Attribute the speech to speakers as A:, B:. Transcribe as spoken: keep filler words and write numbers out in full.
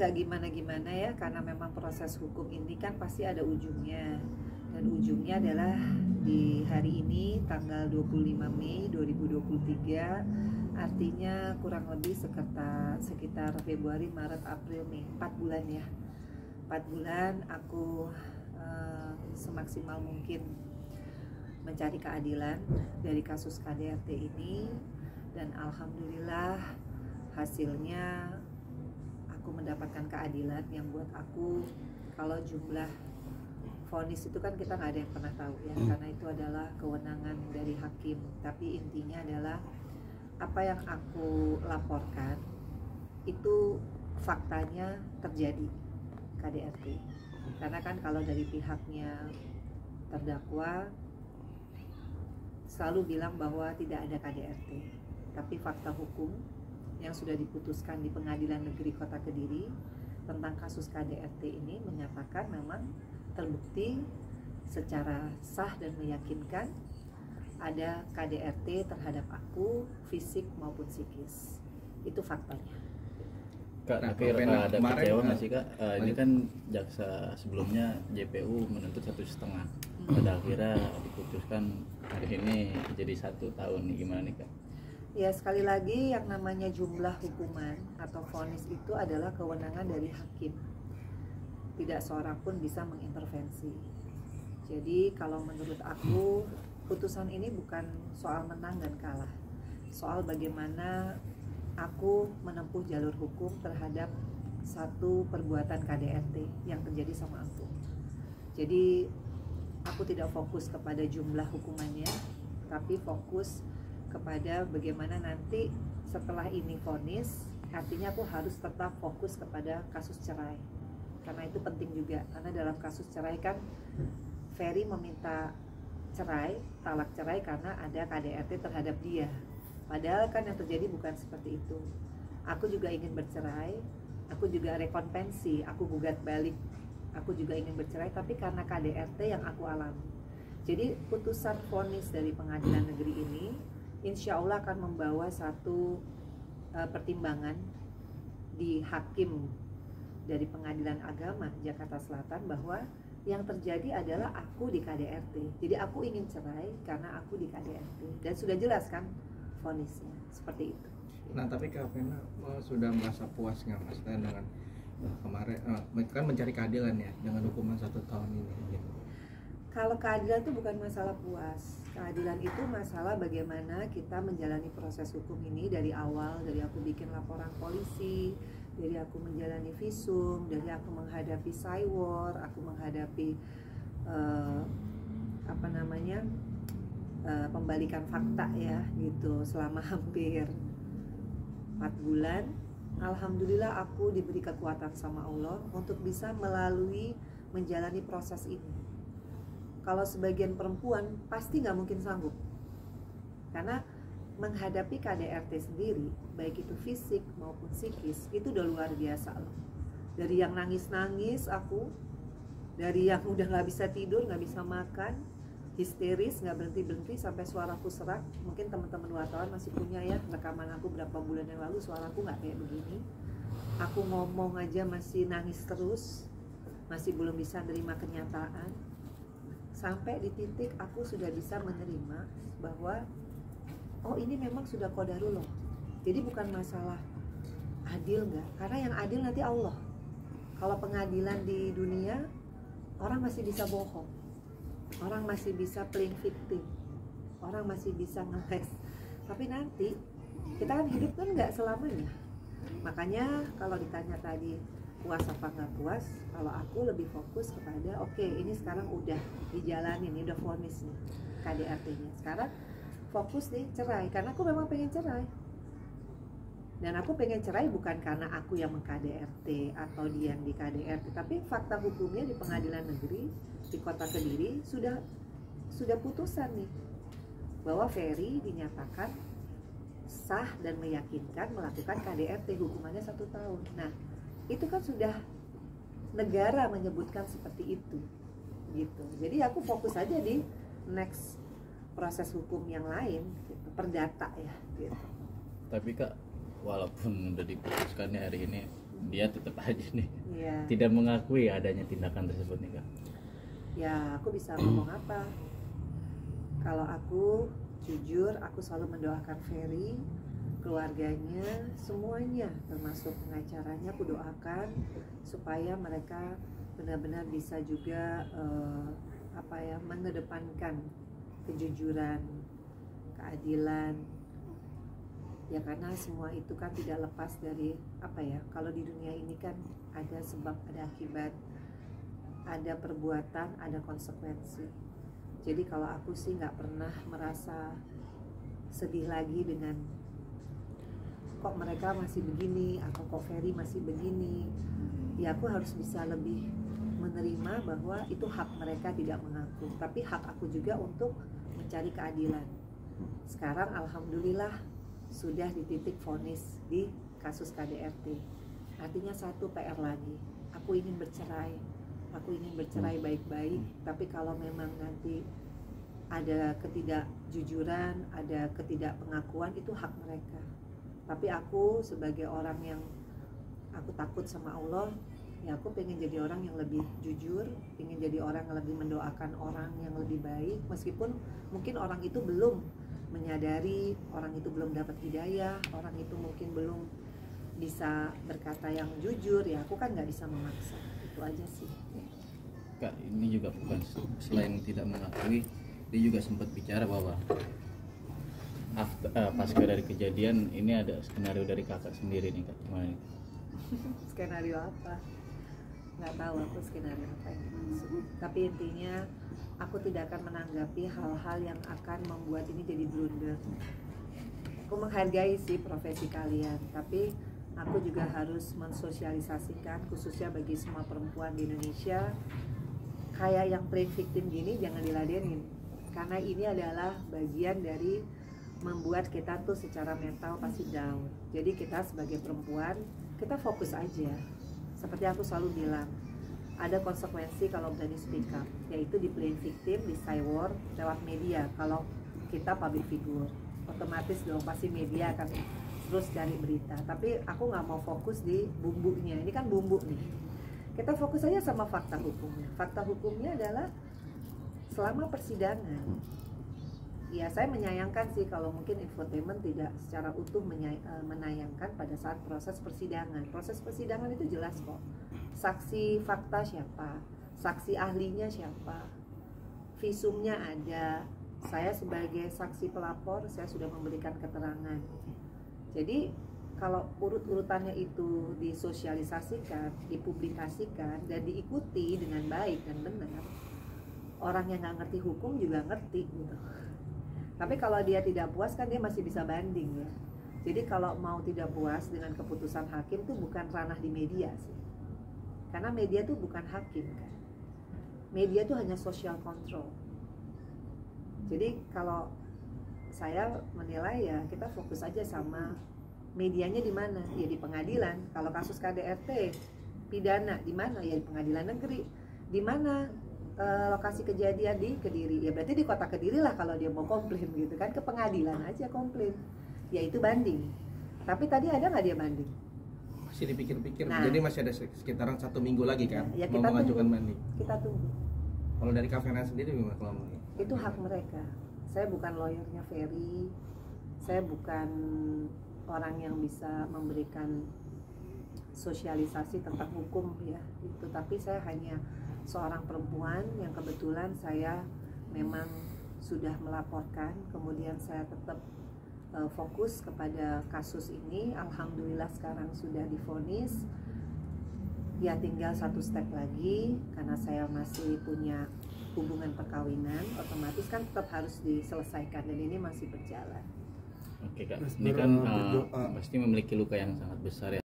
A: nggak gimana-gimana ya, karena memang proses hukum ini kan pasti ada ujungnya. Dan ujungnya adalah di hari ini tanggal dua puluh lima Mei dua ribu dua puluh tiga, artinya kurang lebih sekitar, sekitar Februari, Maret, April, Mei, empat bulan ya. empat bulan aku uh, semaksimal mungkin mencari keadilan dari kasus K D R T ini, dan alhamdulillah hasilnya aku mendapatkan keadilan yang buat aku, kalau jumlah vonis itu kan kita nggak ada yang pernah tahu ya, karena itu adalah kewenangan dari hakim. Tapi intinya adalah apa yang aku laporkan itu faktanya terjadi K D R T. Karena kan kalau dari pihaknya terdakwa selalu bilang bahwa tidak ada K D R T, tapi fakta hukum yang sudah diputuskan di Pengadilan Negeri Kota Kediri tentang kasus K D R T ini menyatakan memang terbukti secara sah dan meyakinkan ada K D R T terhadap aku, fisik maupun psikis. Itu faktanya.
B: Kak,
C: nah,
B: tapi ada kecewa nggak sih Kak? Uh, ini kan jaksa sebelumnya J P U menuntut satu setengah, pada akhirnya diputuskan hari ini jadi satu tahun. Gimana nih Kak?
A: Ya, sekali lagi yang namanya jumlah hukuman atau vonis itu adalah kewenangan dari hakim. Tidak seorang pun bisa mengintervensi. Jadi kalau menurut aku putusan ini bukan soal menang dan kalah, soal bagaimana aku menempuh jalur hukum terhadap satu perbuatan K D R T yang terjadi sama aku. Jadi aku tidak fokus kepada jumlah hukumannya, tapi fokus kepada bagaimana nanti setelah ini vonis, artinya aku harus tetap fokus kepada kasus cerai. Karena itu penting juga, karena dalam kasus cerai kan Ferry meminta cerai, talak cerai karena ada K D R T terhadap dia. Padahal kan yang terjadi bukan seperti itu. Aku juga ingin bercerai, aku juga rekonvensi, aku gugat balik, aku juga ingin bercerai, tapi karena K D R T yang aku alami. Jadi putusan vonis dari pengadilan negeri ini insya Allah akan membawa satu uh, pertimbangan di hakim dari Pengadilan Agama Jakarta Selatan bahwa yang terjadi adalah aku di K D R T. Jadi aku ingin cerai karena aku di K D R T, dan sudah jelas kan vonisnya seperti itu.
C: Nah, tapi Kak Vena uh, sudah merasa puas nggak Mas dengan uh, kemarin uh, kan mencari keadilan ya dengan hukuman satu tahun ini gitu.
A: Kalau keadilan itu bukan masalah puas. Keadilan itu masalah bagaimana kita menjalani proses hukum ini dari awal, dari aku bikin laporan polisi, dari aku menjalani visum, dari aku menghadapi cywar, aku menghadapi uh, apa namanya uh, pembalikan fakta ya gitu selama hampir empat bulan. Alhamdulillah aku diberi kekuatan sama Allah untuk bisa melalui menjalani proses ini. Kalau sebagian perempuan pasti nggak mungkin sanggup, karena menghadapi K D R T sendiri, baik itu fisik maupun psikis, itu udah luar biasa loh. Dari yang nangis-nangis aku, dari yang udah nggak bisa tidur, nggak bisa makan, histeris, nggak berhenti-berhenti sampai suaraku serak. Mungkin teman-teman wartawan masih punya ya rekaman aku berapa bulan yang lalu, suaraku nggak kayak begini. Aku ngomong aja masih nangis terus, masih belum bisa nerima kenyataan. Sampai di titik aku sudah bisa menerima bahwa oh ini memang sudah qadarullah. Jadi bukan masalah adil nggak, karena yang adil nanti Allah. Kalau pengadilan di dunia, orang masih bisa bohong, orang masih bisa playing victim, orang masih bisa ngeles. Tapi nanti kita kan hidup kan nggak selamanya. Makanya kalau ditanya tadi puas apa nggak puas, kalau aku lebih fokus kepada oke okay, ini sekarang udah dijalanin, ini udah vonis nih K D R T-nya. Sekarang fokus nih cerai, karena aku memang pengen cerai. Dan aku pengen cerai bukan karena aku yang meng-K D R T atau dia yang di K D R T, tapi fakta hukumnya di Pengadilan Negeri di Kota Kediri sudah sudah putusan nih bahwa Ferry dinyatakan sah dan meyakinkan melakukan K D R T, hukumannya satu tahun. Nah itu kan sudah negara menyebutkan seperti itu gitu. Jadi aku fokus aja di next proses hukum yang lain gitu, perdata ya gitu.
B: Tapi Kak, walaupun udah diputuskan hari ini, dia tetap aja nih
A: Iya.
B: tidak mengakui adanya tindakan tersebut nih Kak.
A: Ya aku bisa ngomong apa? Kalau aku jujur, aku selalu mendoakan Ferry, keluarganya, semuanya, termasuk pengacaranya, aku doakan supaya mereka benar-benar bisa juga eh, apa ya, mengedepankan kejujuran, keadilan. Ya karena semua itu kan tidak lepas dari apa ya? Kalau di dunia ini kan ada sebab, ada akibat, ada perbuatan, ada konsekuensi. Jadi kalau aku sih nggak pernah merasa sedih lagi dengan kok mereka masih begini atau kok Ferry masih begini. Ya aku harus bisa lebih menerima bahwa itu hak mereka tidak mengaku, tapi hak aku juga untuk mencari keadilan. Sekarang alhamdulillah sudah di titik vonis di kasus K D R T. Artinya satu P R lagi. Aku ingin bercerai. Aku ingin bercerai baik-baik, tapi kalau memang nanti ada ketidakjujuran, ada ketidakpengakuan, itu hak mereka. Tapi aku sebagai orang yang aku takut sama Allah, ya aku pengen jadi orang yang lebih jujur, pengen jadi orang yang lebih mendoakan orang yang lebih baik, meskipun mungkin orang itu belum menyadari, orang itu belum dapat hidayah, orang itu mungkin belum bisa berkata yang jujur, ya aku kan nggak bisa memaksa. Itu aja sih.
B: Kak, ini juga bukan selain tidak mengakui, dia juga sempat bicara bahwa after, uh, pasca dari kejadian ini ada skenario dari kakak sendiri nih Kak. Gimana?
A: Skenario apa? Nggak tahu aku skenario apa yang dimaksud. Tapi intinya aku tidak akan menanggapi hal-hal yang akan membuat ini jadi blunder. Aku menghargai sih profesi kalian, tapi aku juga harus mensosialisasikan, khususnya bagi semua perempuan di Indonesia, kayak yang playing victim gini jangan diladenin, karena ini adalah bagian dari membuat kita tuh secara mental pasti down. Jadi kita sebagai perempuan, kita fokus aja. Seperti aku selalu bilang, ada konsekuensi kalau berani speak up, yaitu di playing victim, di cyber, lewat media. Kalau kita public figure, otomatis dong pasti media akan terus cari berita. Tapi aku nggak mau fokus di bumbunya. Ini kan bumbu nih. Kita fokus aja sama fakta hukumnya. Fakta hukumnya adalah selama persidangan. Ya saya menyayangkan sih kalau mungkin infotainment tidak secara utuh menyay- menayangkan pada saat proses persidangan. Proses persidangan itu jelas kok. Saksi fakta siapa, saksi ahlinya siapa, visumnya ada. Saya sebagai saksi pelapor, saya sudah memberikan keterangan. Jadi kalau urut-urutannya itu disosialisasikan, dipublikasikan, dan diikuti dengan baik dan benar, orang yang nggak ngerti hukum juga ngerti gitu. Tapi kalau dia tidak puas kan dia masih bisa banding ya. Jadi kalau mau tidak puas dengan keputusan hakim itu bukan ranah di media sih. Karena media itu bukan hakim kan. Media itu hanya social control. Jadi kalau saya menilai ya kita fokus aja sama medianya di mana? Ya di pengadilan. Kalau kasus K D R T pidana di mana? Ya di pengadilan negeri. Di mana e, lokasi kejadian? Di Kediri. Ya berarti di kota Kediri lah kalau dia mau komplain gitu kan, ke pengadilan aja komplain. Ya itu banding. Tapi tadi ada nggak dia banding?
C: Masih dipikir-pikir.
A: Nah,
C: jadi masih ada sekitaran satu minggu lagi kan
A: ya,
C: mau
A: kita
C: mengajukan
A: tunggu.
C: banding.
A: Kita tunggu.
C: Kalau dari Kak Fena sendiri gimana kalau mau?
A: Itu hak mereka. Saya bukan lawyernya Ferry. Saya bukan orang yang bisa memberikan sosialisasi tentang hukum ya itu, tapi saya hanya seorang perempuan yang kebetulan saya memang sudah melaporkan, kemudian saya tetap uh, fokus kepada kasus ini. Alhamdulillah sekarang sudah divonis, ya tinggal satu step lagi karena saya masih punya hubungan perkawinan, otomatis kan tetap harus diselesaikan dan ini masih berjalan.
B: Oke Kak, ini kan uh, pasti memiliki luka yang sangat besar ya.